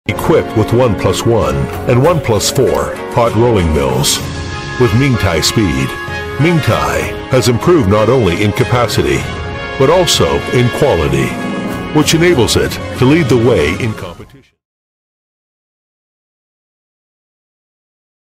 Equipped with 1+1 and 1+4 hot rolling mills. With Mingtai speed, Mingtai has improved not only in capacity, but also in quality, which enables it to lead the way in competition.